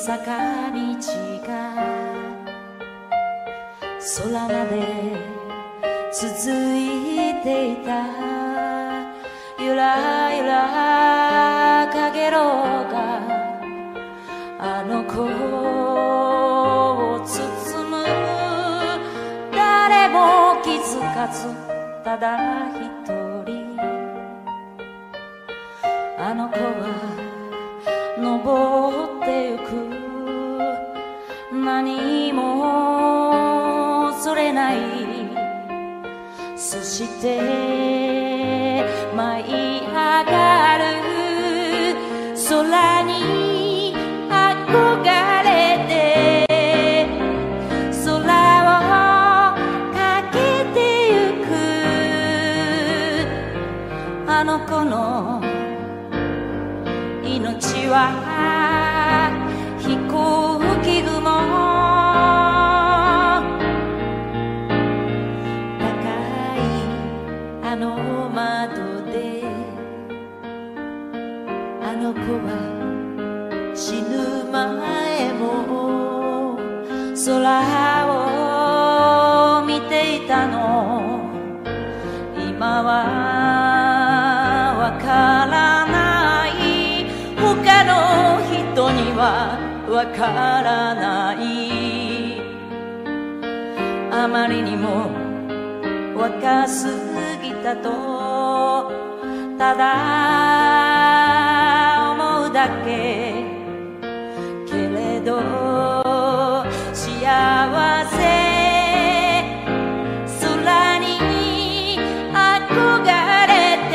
坂道が空まで続いていた。ゆらゆらかげろうがあの子を包む。誰も気づかずただ一人あの子は登ってゆく。何もそれない。そして舞い上がる空に憧れて空をかけてゆく。あの子の命は飛行機雲。高いあの窓であの子は死ぬ前も空を見ていたの。今はわからない。他の人にはわからない。あまりにも若すぎたとただ思うだけ。けれど幸せ空に憧れて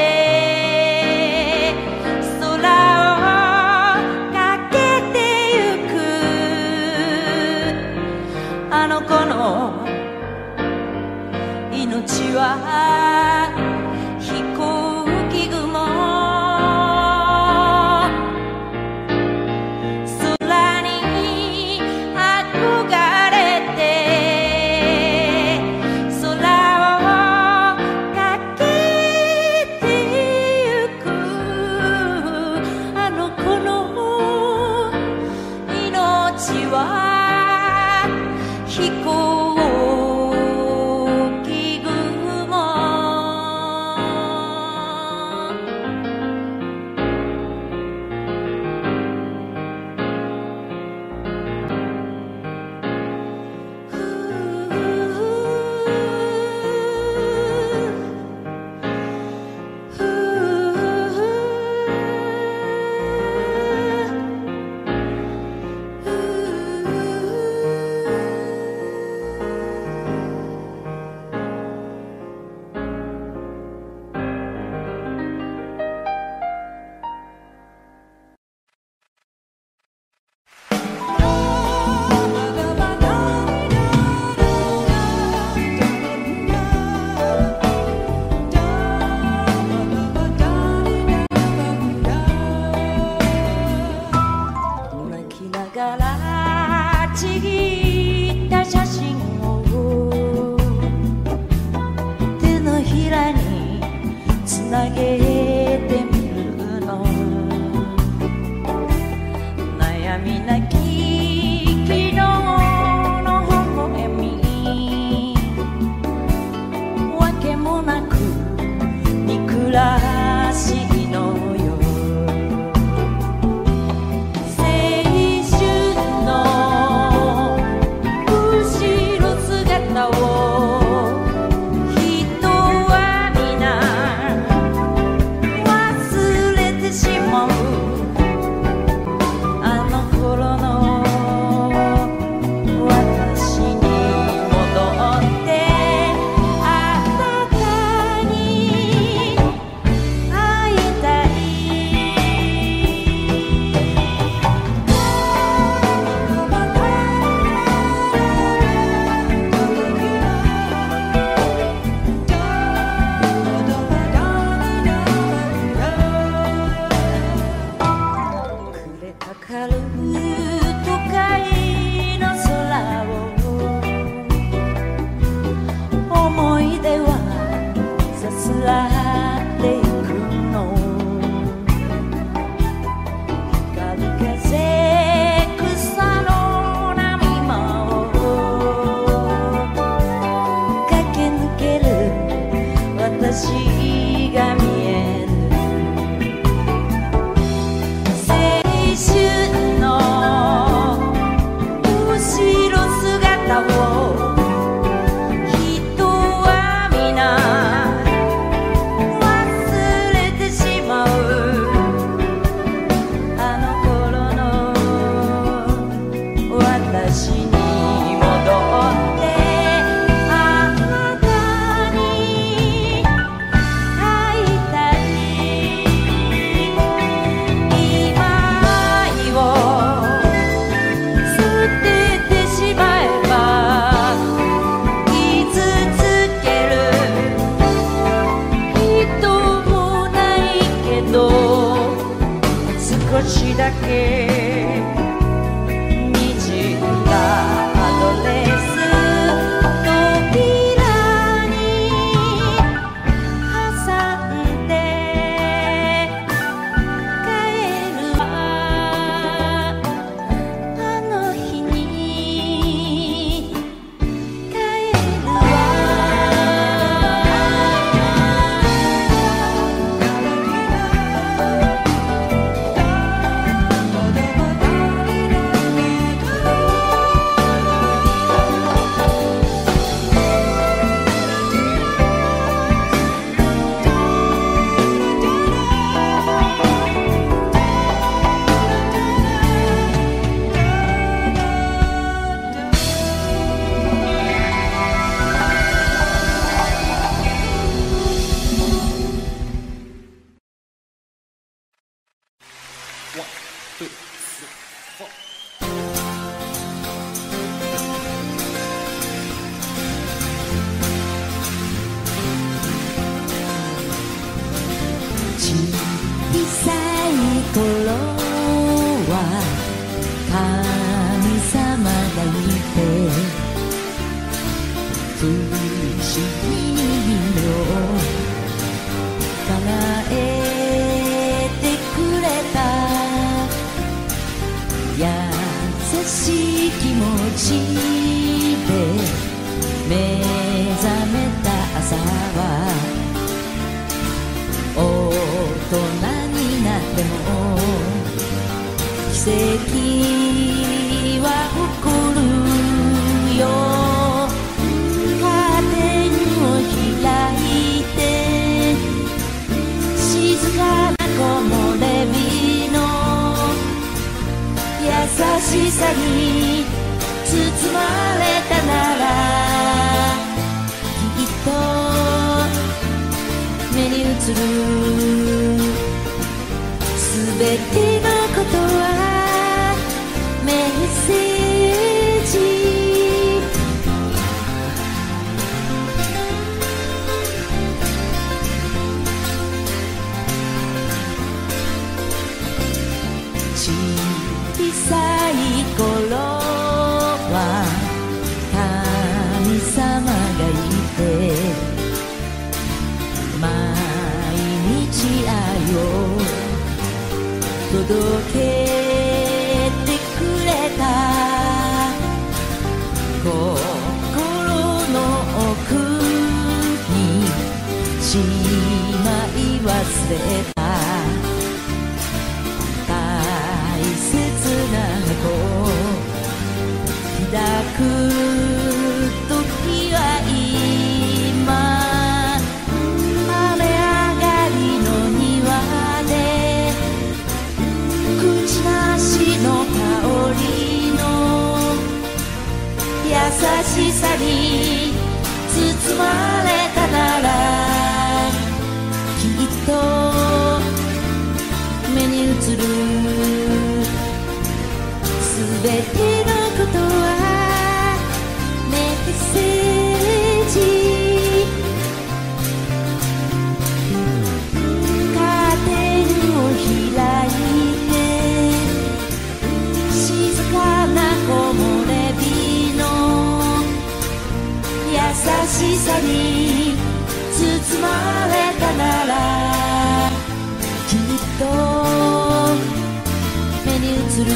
あの子の命は飛行機雲。空に憧れて空をかけてゆく。あの子の命は飛行機雲。 不思議に夢を叶えてくれた優しい気持ちで目覚めた朝は大人になっても奇跡は起こるよカーテンを開いて静かな木漏れ日の優しさに包まれたならきっと目に映るすべてのことはメッセージ小さい頃は神様がいて毎日愛を届けてくれた心の奥にしまい忘れた大切な箱開く時は今雨上がりの庭で口なしの香りの優しさに包まれたならきっと目に映るすべてのことはメッセージカーテンを開いて静かな木漏れ日の優しさに包まれたならきっと目に映る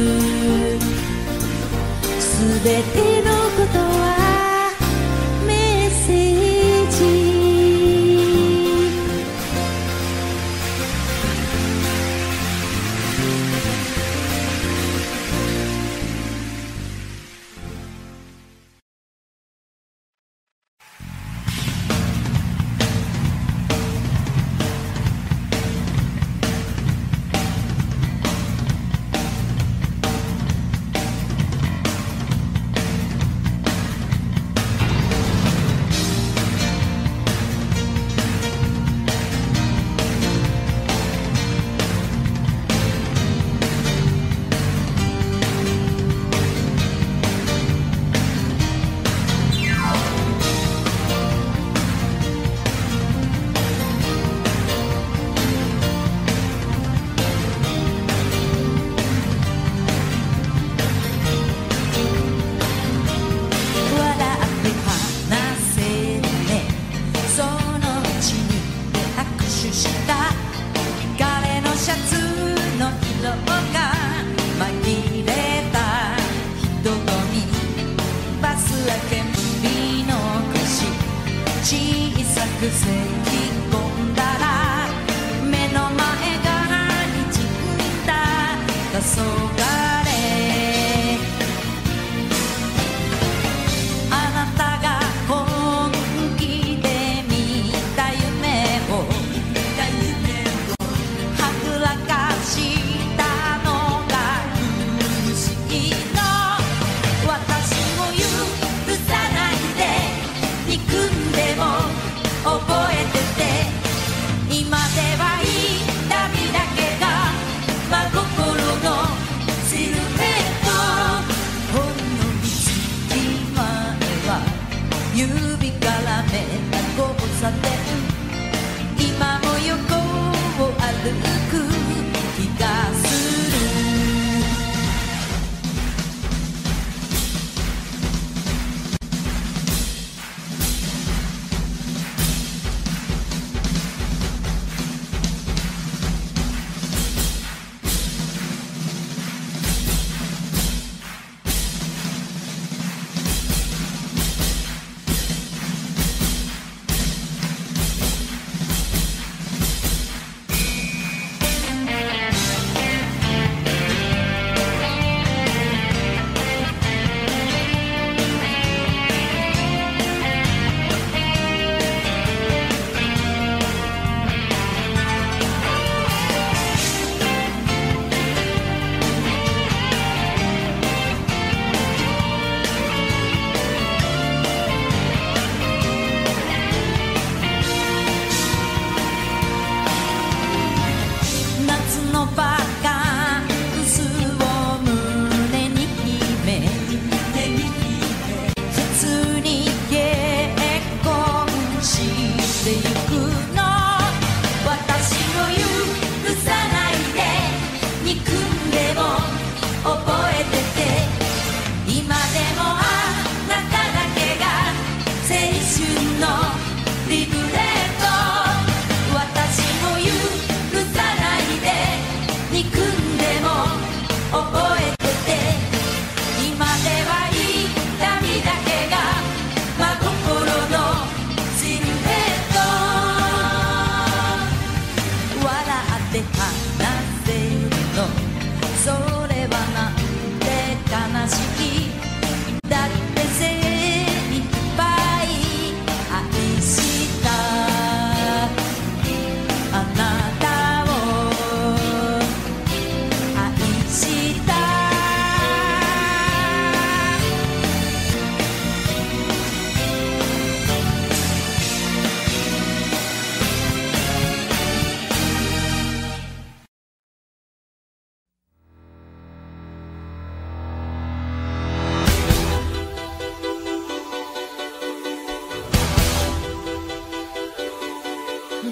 すべてのことはメッセージ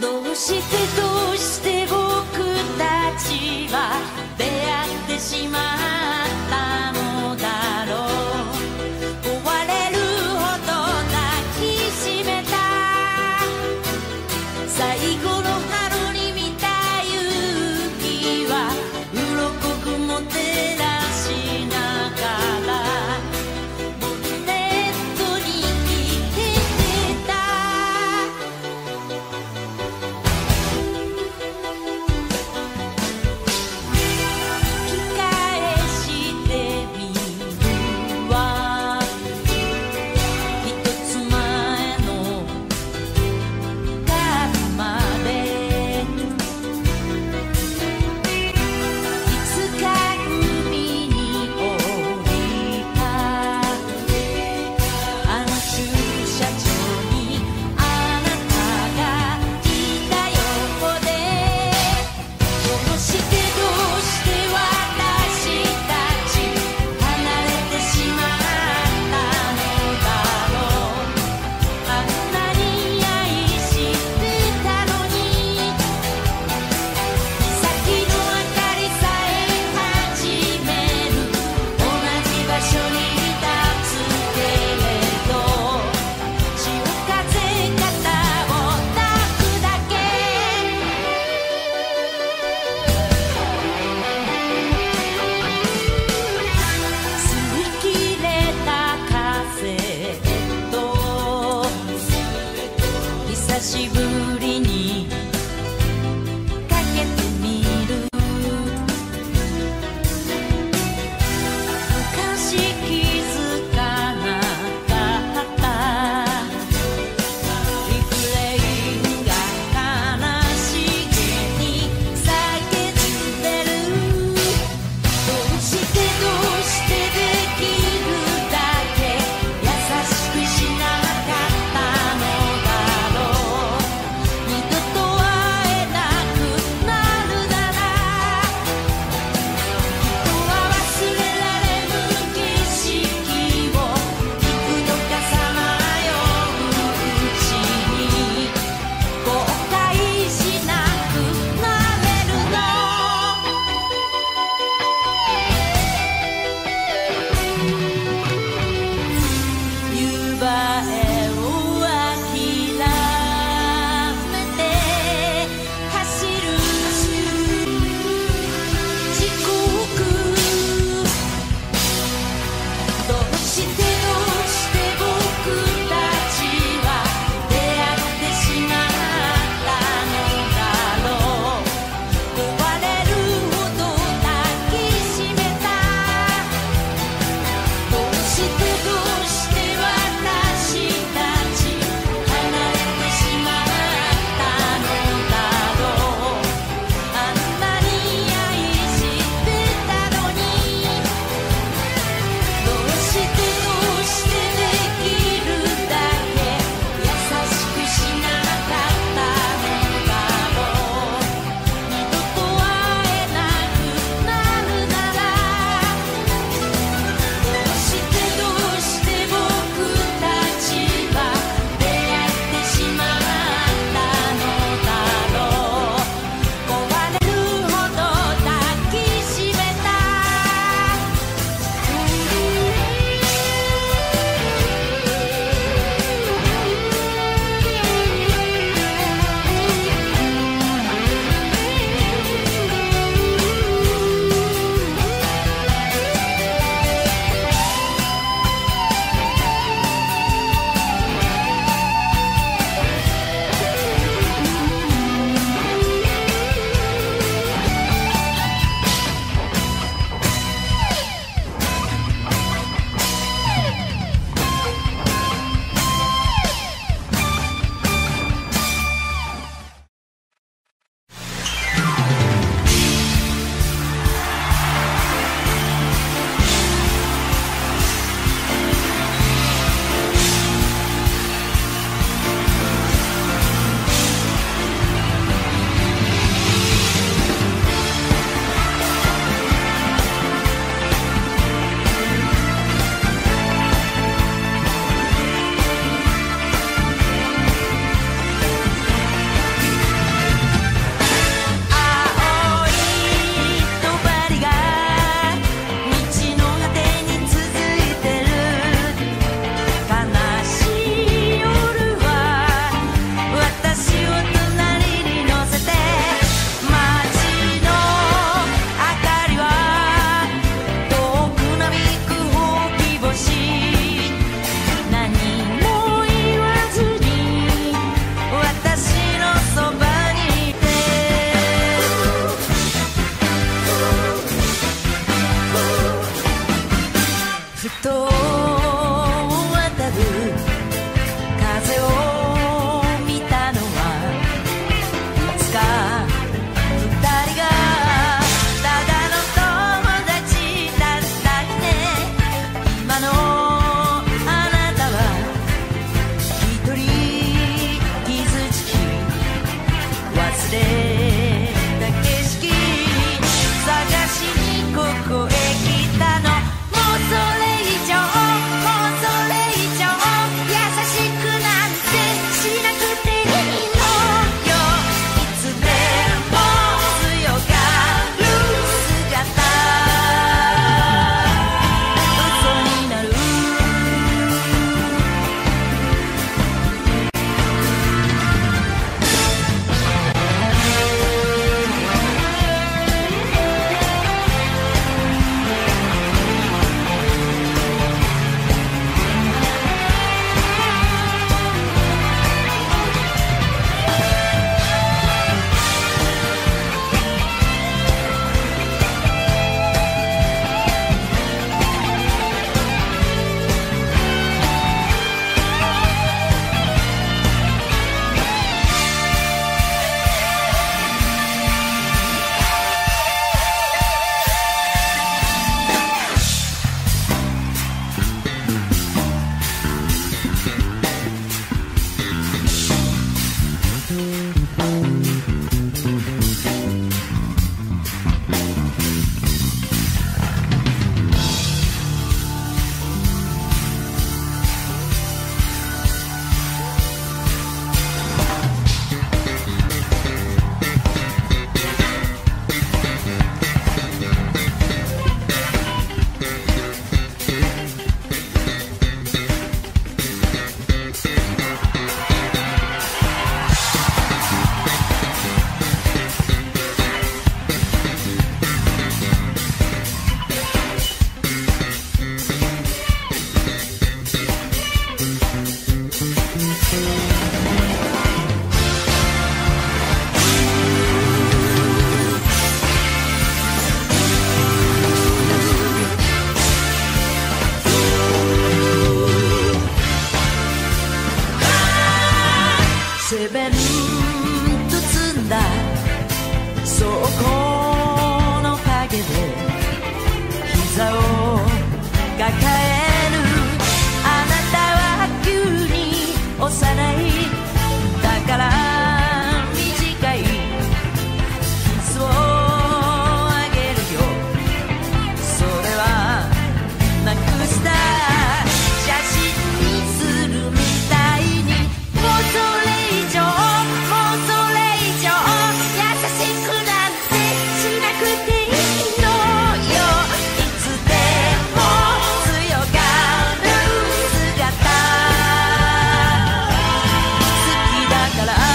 どうして僕たちは出会ってしまったのだろう。壊れるほど抱きしめた最後の春に見た雪は鱗雲照らしながらボンネットに生きてた。引き返してみるわ一つ前の春までいつか海に降りたあの駐車場にあなたがいた横でどうして私たち離れてしまったのだろう。あんなに愛してたのに先の明かりさえ始める同じ場所に立つけれど潮風肩を抱くだけ擦り切れたカセット久しぶりにかけてみる昔気づかなかったリフレインが悲しげに叫んでる。どうしてできるだけ優しくしなかったのだろう。 セベン包んだ倉庫の陰で膝を抱えるあなたは急に幼いだから短いキスをあげるよそれはなくした写真にするみたいにもうそれ以上優しくなんてしなくていいのよいつでも強がる姿好きだから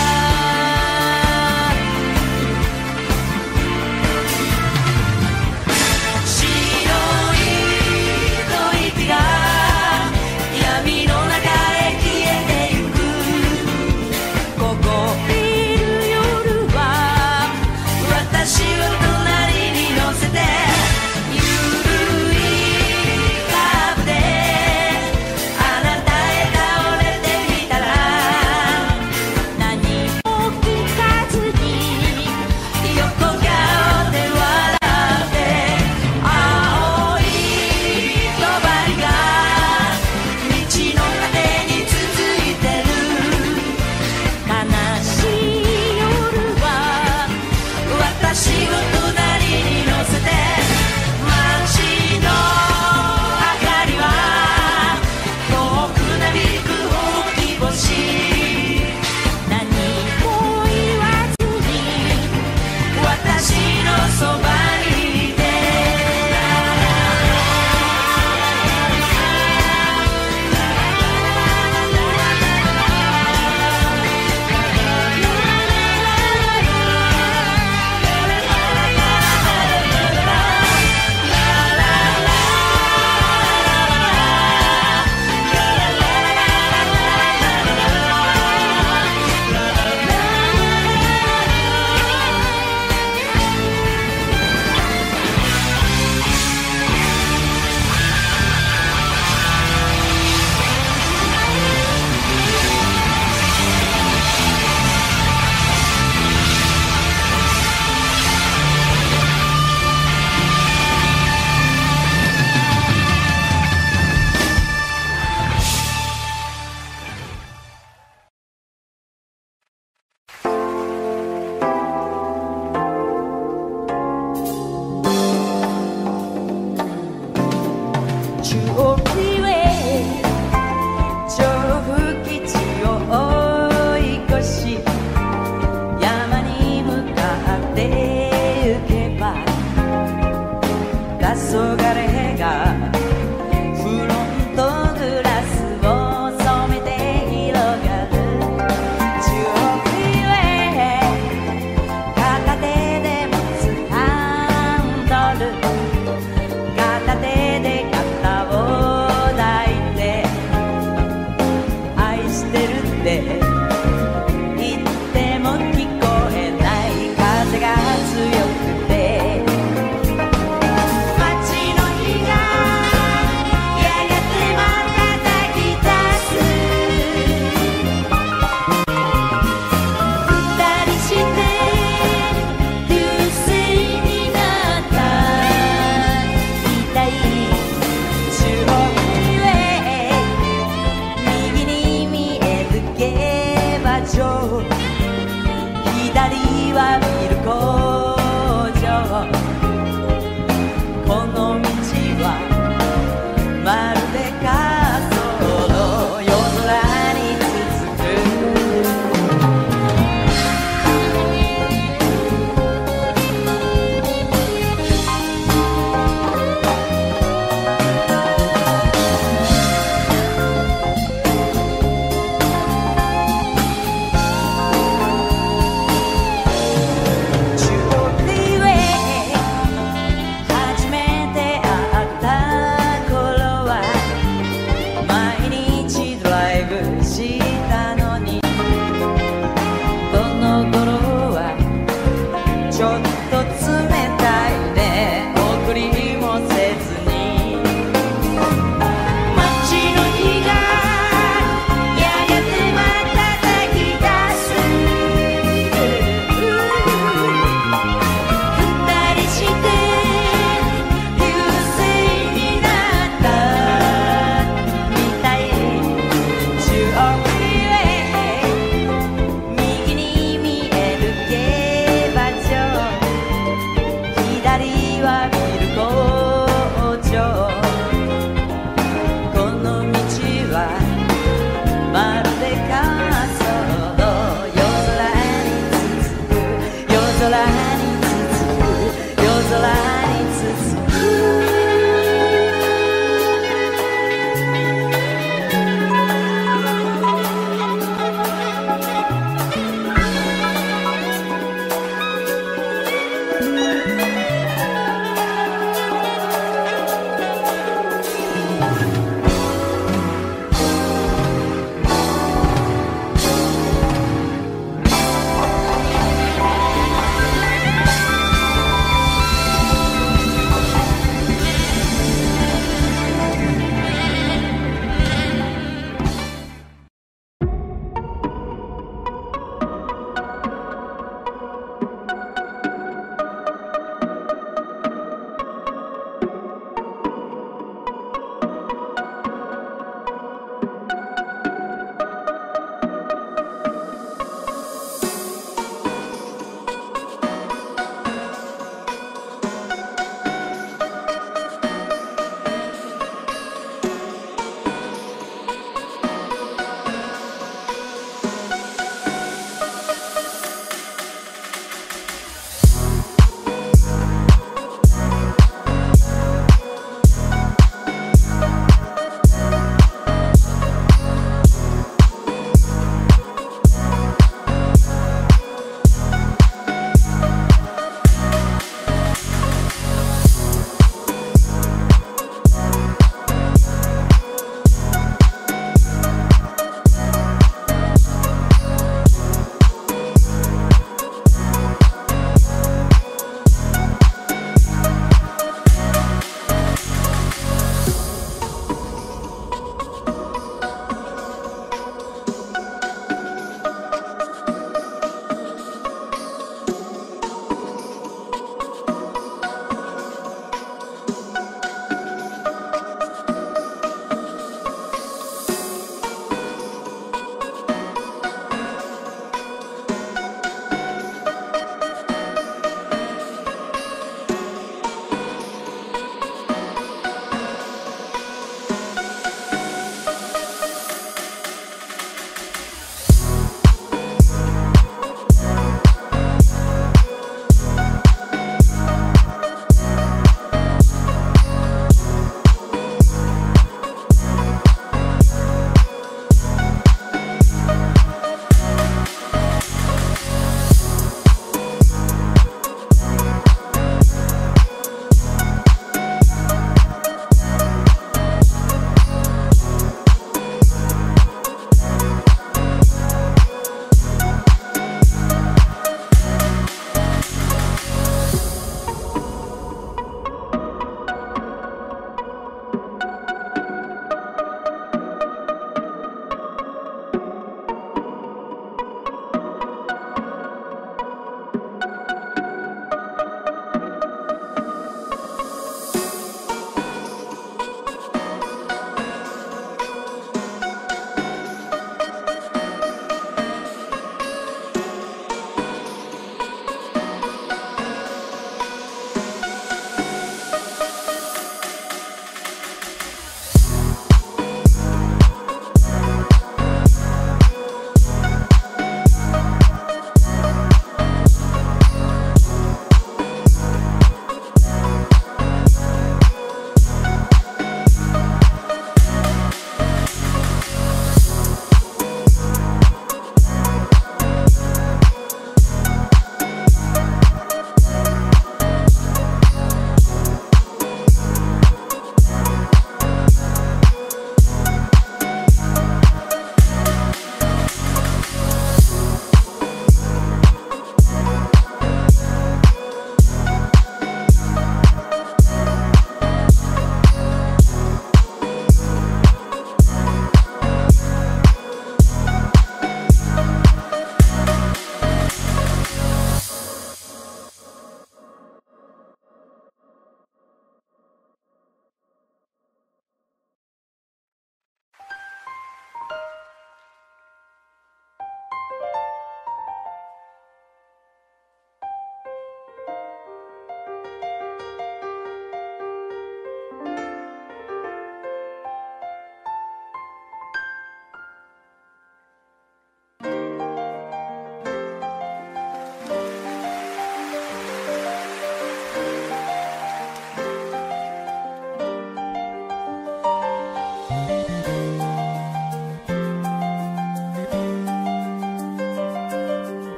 白い吐息が闇の中へ消えてゆくここいる夜は私を隣に乗せてゆるいカーブであなたへ倒れてみたら何も聞かずに横顔で笑って青い帳が道の果てに続いてる悲しい夜は私を隣に乗せて街の明かりは遠くなびくほうき星何も言わずに私のそばにいて中央フリーウェイ調布基地を追い越し山に向かって行けば黄昏がフロントグラスを染めて広がる中央フリーウェイ片手で持つハンドル片手で肩を抱いて愛してるって言っても聞こえない風が強くて街の日がやがて瞬き出す二人して流星になったみたい中央フリーウェイ右に見える競馬場左はビル工場この道はまるで滑走路夜空に続く中央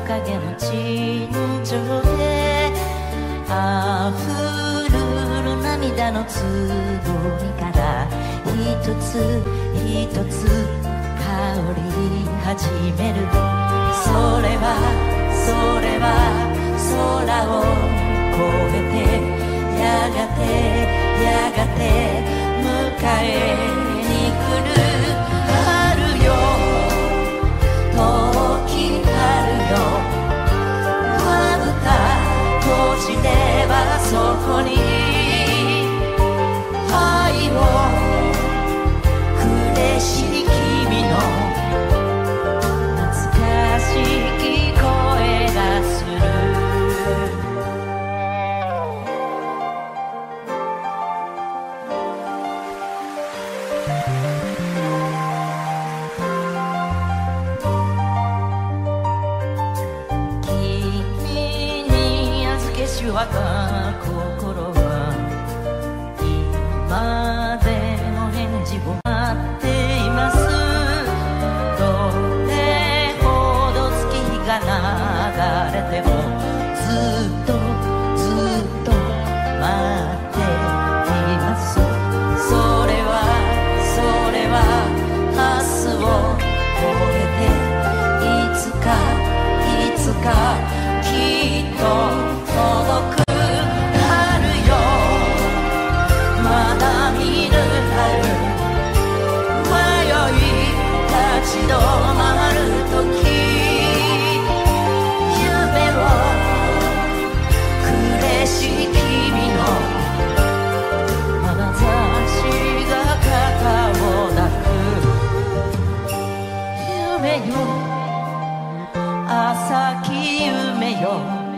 影の陳情で溢る涙のつぼみから一つ一つ香り始める。それは空を越えてやがて迎えに来る。春よ時春よまぶた閉じればそこに愛をくれし君の懐かしき声がする。君に預けし我が心は今でも返事を待っています。どれほど月日が流れてもずっと待っています。それは明日を越えていつかきっと届く。春よまだ見ぬ春迷い立ち止まる時夢をくれし君の眼差しが肩を抱く。夢よ浅き夢よ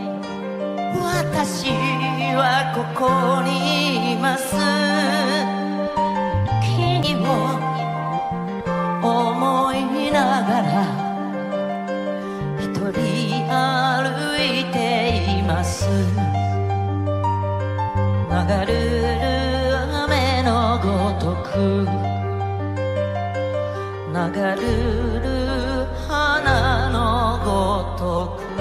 私はここにいます。君を思いながら一人歩いています。流る雨のごとく流る花のごとく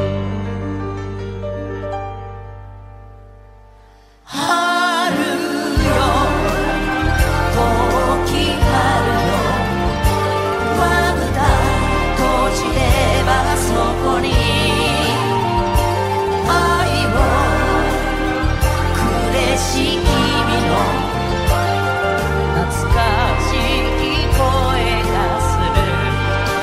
春よ時春よまぶた閉じればそこに愛をくれし君の懐かしき声がする。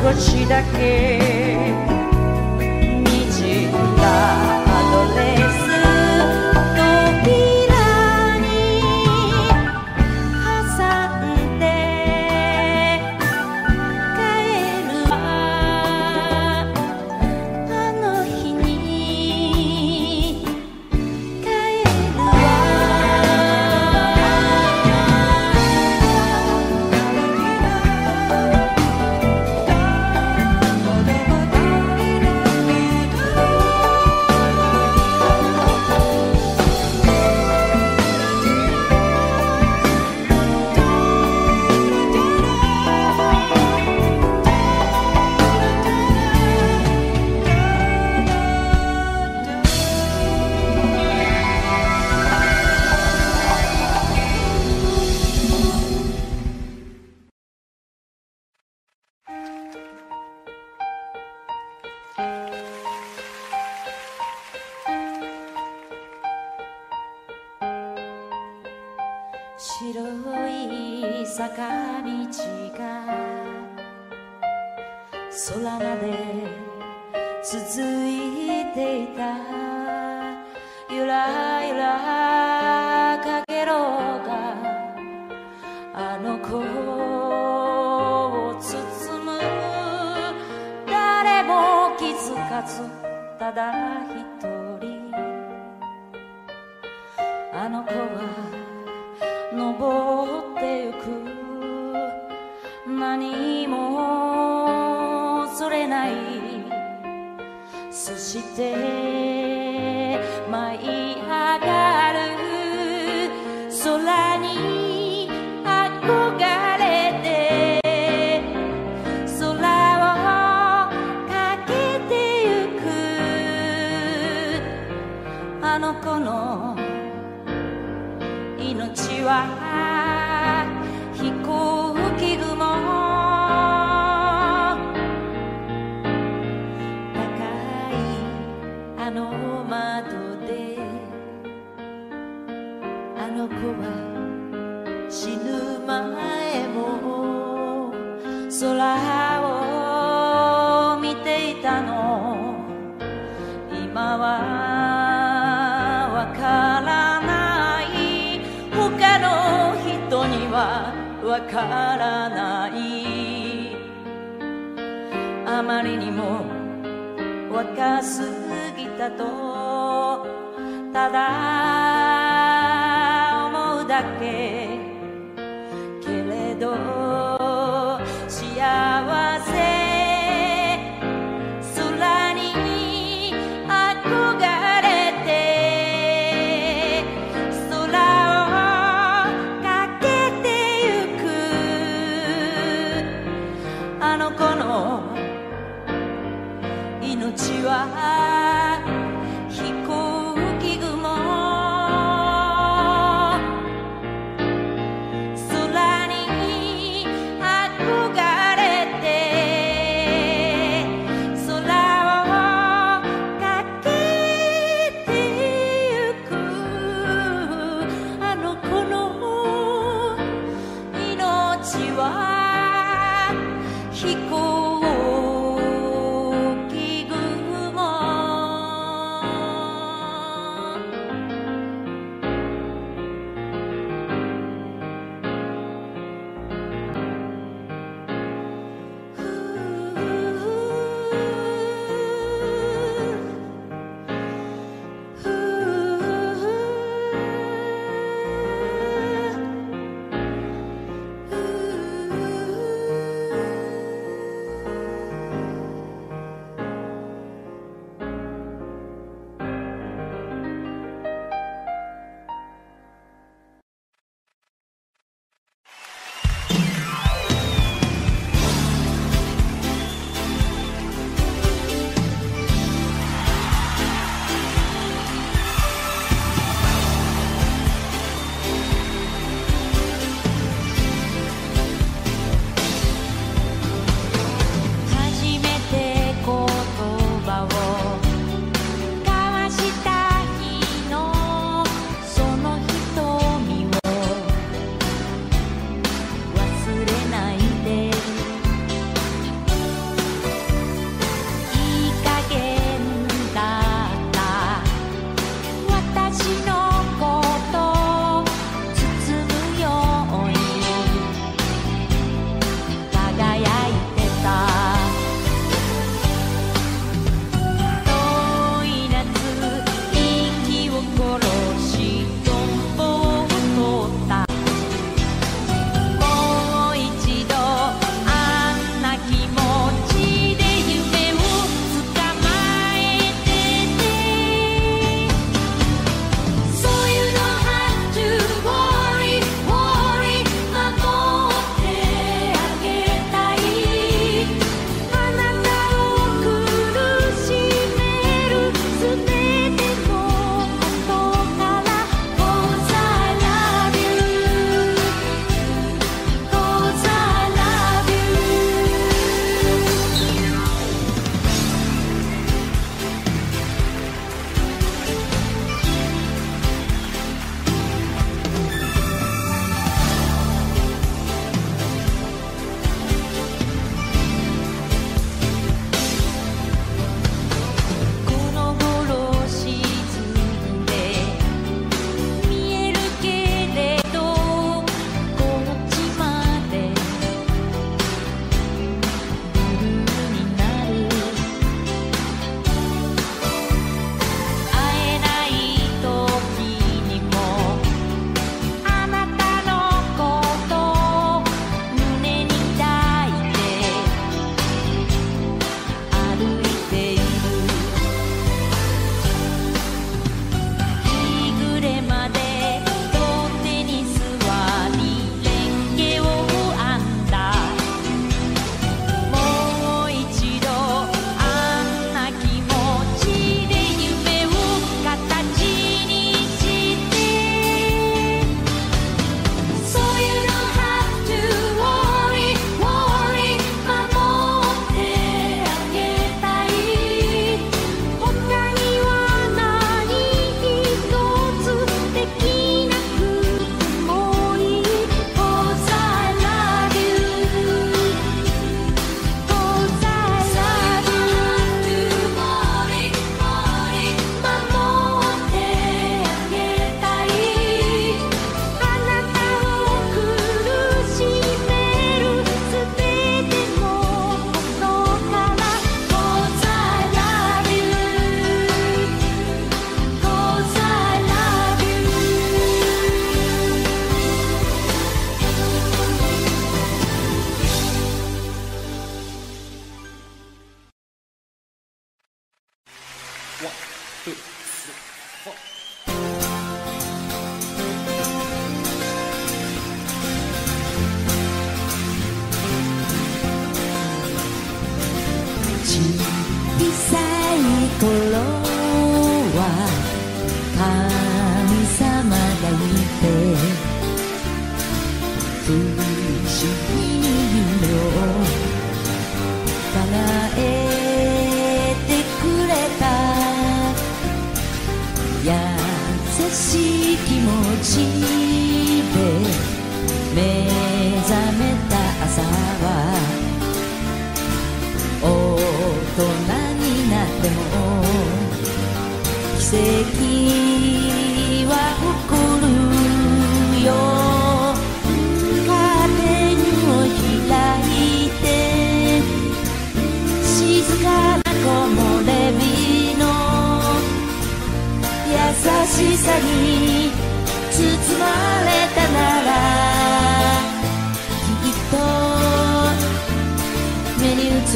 少しだけにじんだアドレス扉に挟んで帰るわあの日に帰るわ白い坂道が空まで続いていたゆらゆらかげろうがあの子を包む誰も気づかずただ一人あの子は登ってゆく何もそれないそして舞い上がる空に憧れて空をかけてゆくあの子の命は飛行機雲高いあの窓であの子は死ぬ前も空を見ていたの今はわからない他の人にはわからないあまりにも若すぎたとただ思うだけけれど幸せ空に憧れて空をかけてゆくあの子の命は飛行機雲空に憧れて空をかけてゆくあの子の命は飛行小さい頃は神様がいて不思議に夢を叶えてくれた優しい気持ちで目覚めた朝は大人になっても奇跡は起こるよカーテンを開いて静かな木漏れ日の優しさに包まれたならきっと目に映る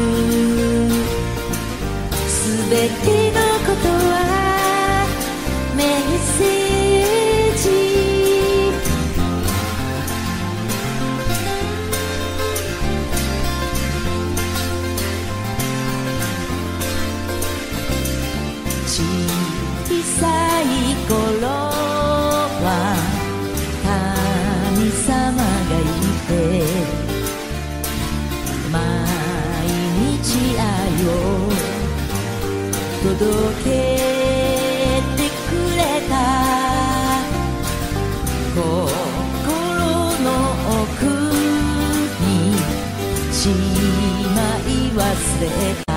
すべてのことはメッセージ小さい頃は神様がいて毎日愛を届けてくれた心の奥にしまい忘れた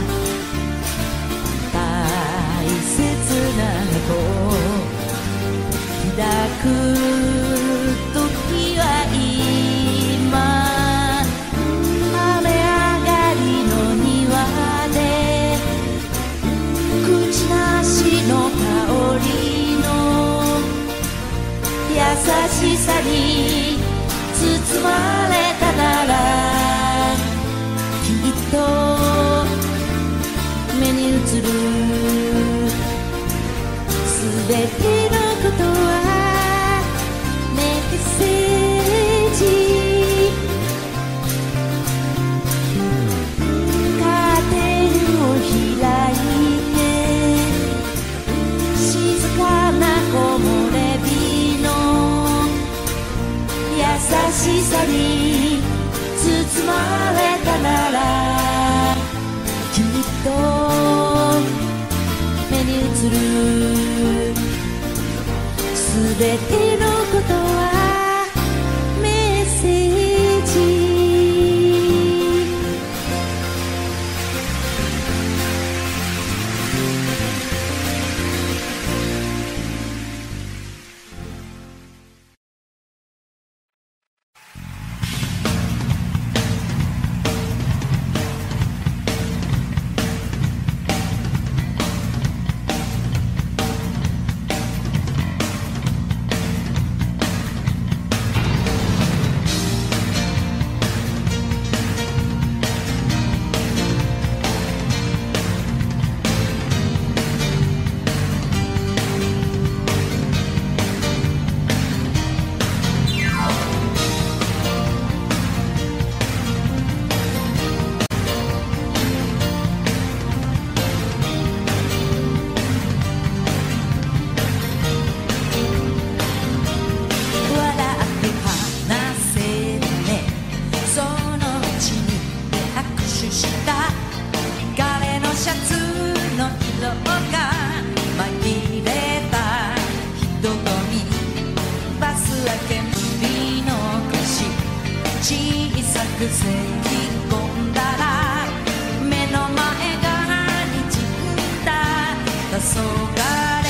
大切な子開く時は今優しさに包まれたならきっと目に映るすべてのことはメッセージカーテンを開いて静かな木漏れ日優しさに包まれたならきっと目に映るすべてのことはメッセージせき込んだら目の前が滲んだ黄昏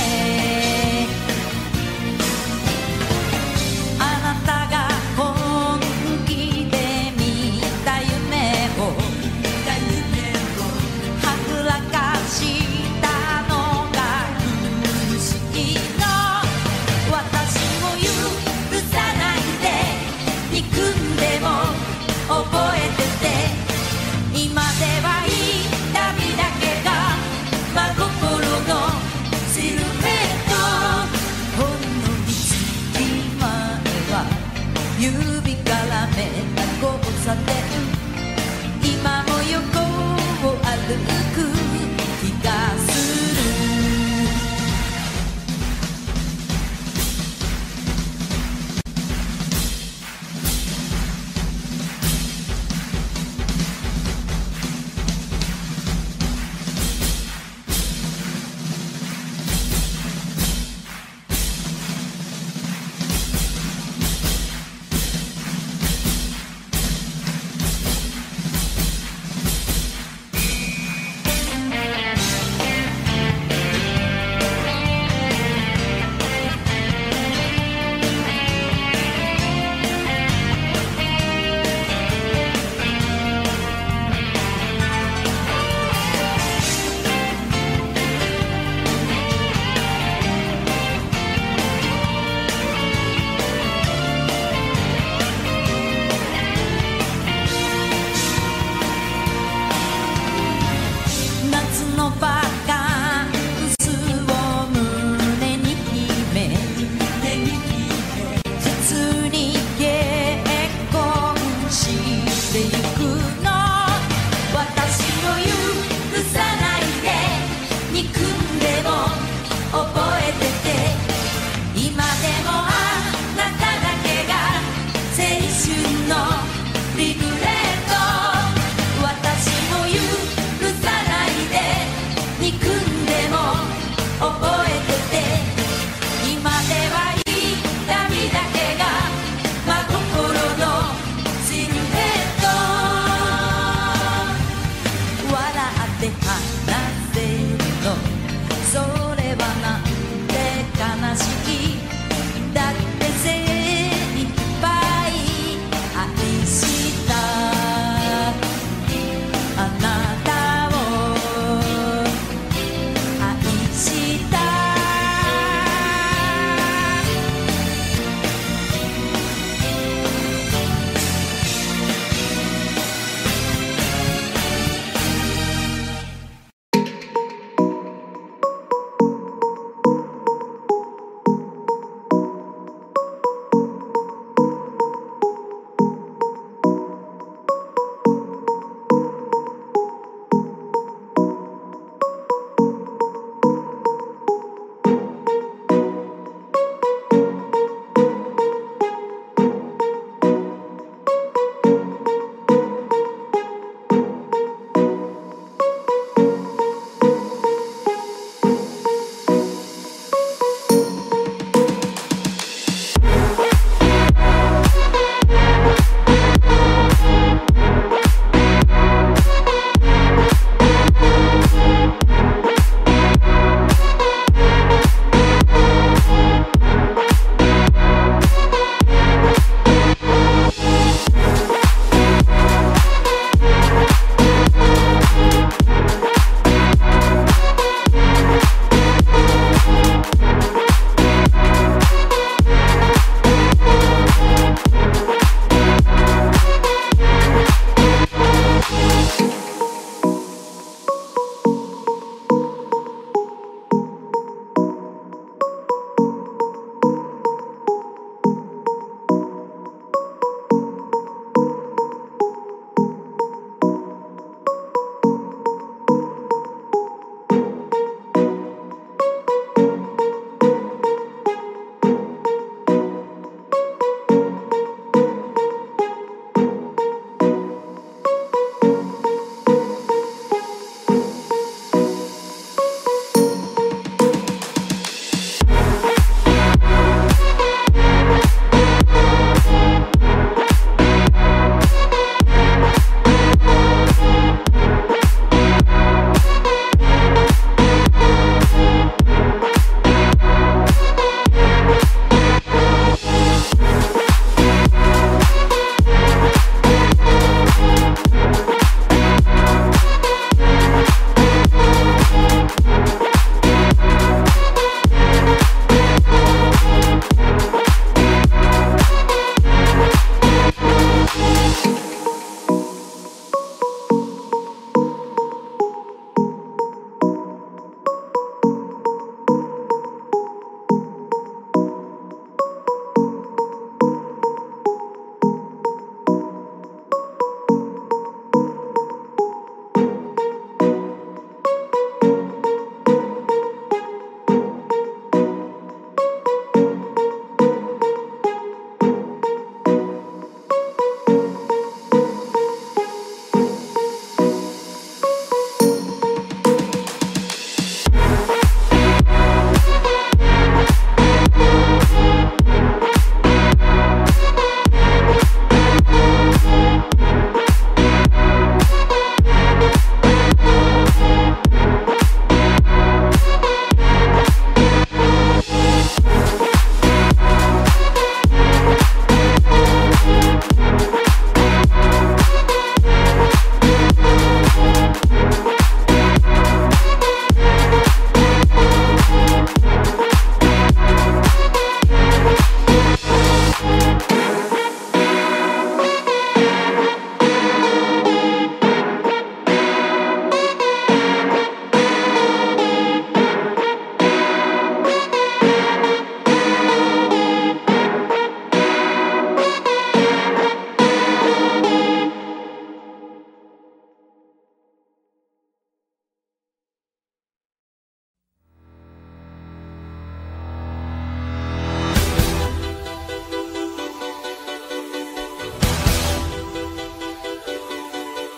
あなたが本気で見た夢をはぐらかしたのが不思議の私を許さないで憎んでも覚えてててゆくの。私を許さないで憎んでも覚えてて、今でもあなただけが青春のリグレット。私を許さないで憎んでも覚えてて、今では痛みだけが真心のシルエット。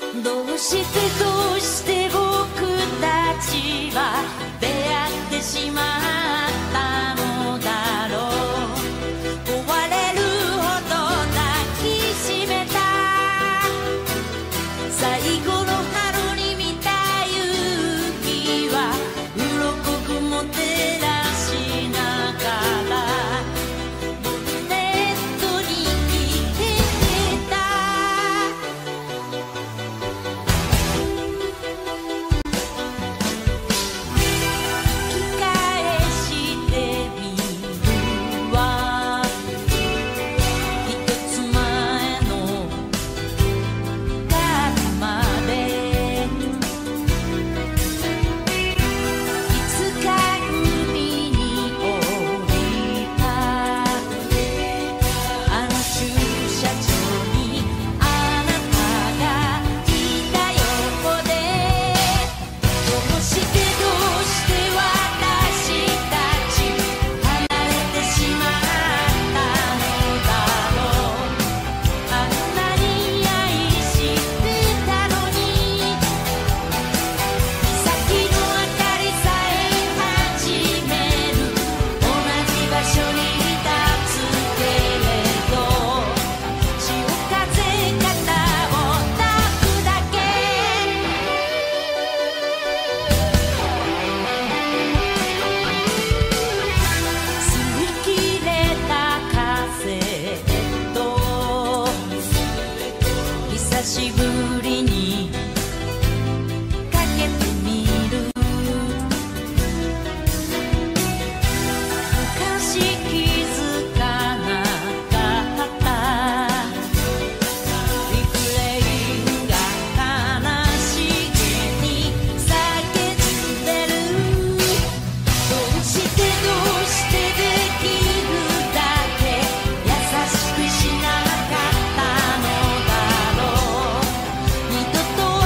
どうして僕たちは出会ってしまったのだろう。壊れるほど抱きしめた最後の春に見た雪は鱗雲照らしながらボンネットに来てた。聞返してみるわ一つ前の春までいつか海に降りたあの駐車場にあなたがいた横でどうして私たち離れてしまったのだろう。あんなに愛してたのに先の明かりさえ始める同じ場所に立つけれど潮風肩を抱くだけ擦り切れたカセット久しぶりにかけてみる昔気づかなかったリフレインが悲しげに叫んでる。どうしてできるだけ優しくしなかったのだろう。二度と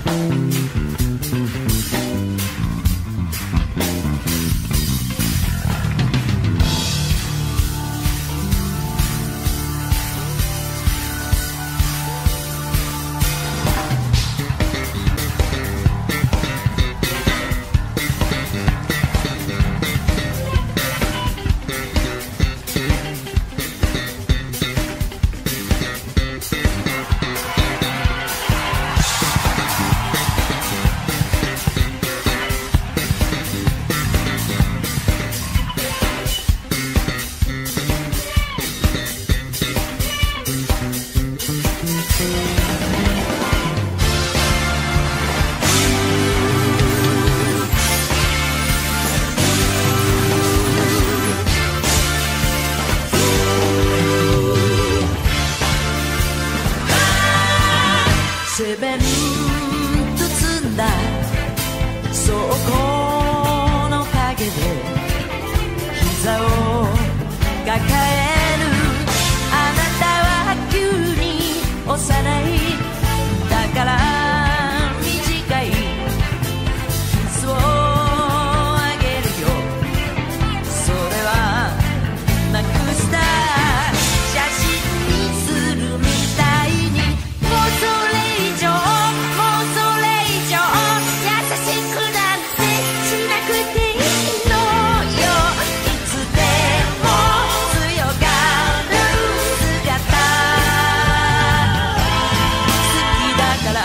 セメント積んだ倉庫の陰で膝を抱えるあなたは急に幼いだから短いキスをあげるよそれはなくした写真にするみたいにもうそれ以上優しくなんてしなくていいのよいつでも強がる姿好きだから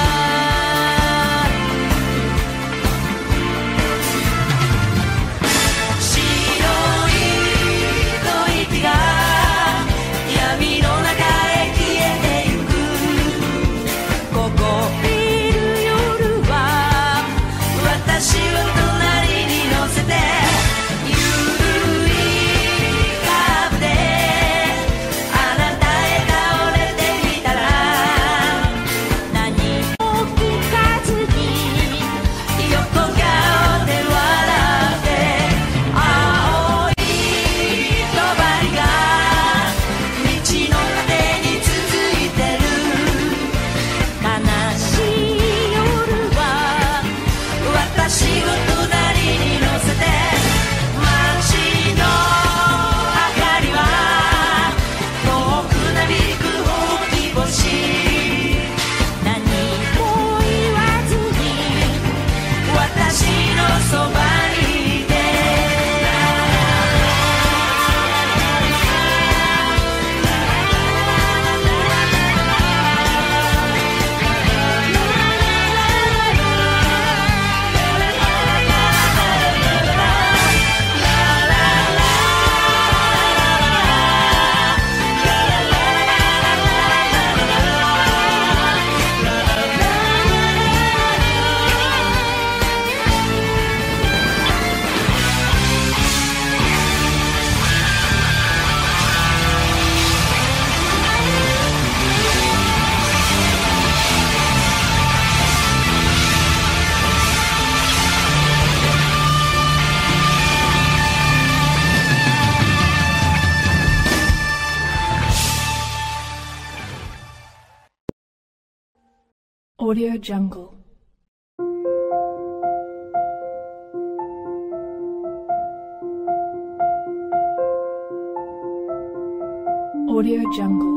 白い吐息が闇の中へ消えてゆくここいる夜は私を隣に乗せてゆるいカーブであなたへ倒れてみたら何も聞かずに横顔で笑って青い帳が道の果てに続いてる悲しい夜は私を隣に乗せて街の明かりは遠くなびくほうき星何も言わずに私のそばにいて Audio Jungle. Audio Jungle.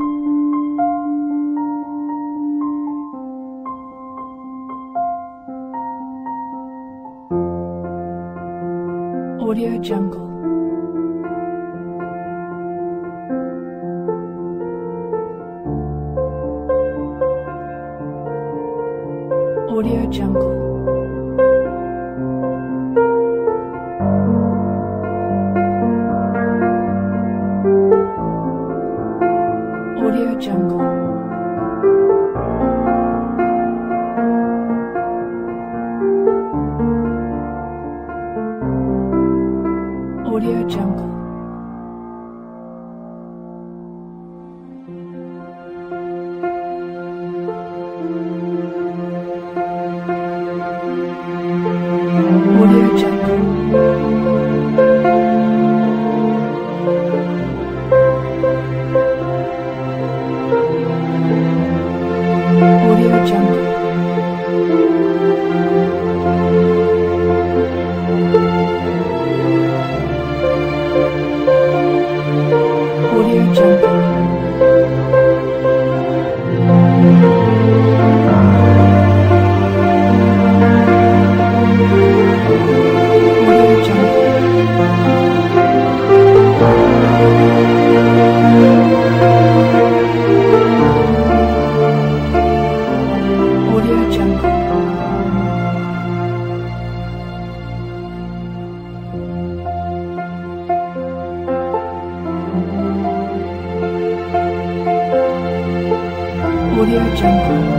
Audio Jungle. Audio Jungle. Audio Jungle. Audio Jungle. Audio Jungle. Audio Jungle. Jungle.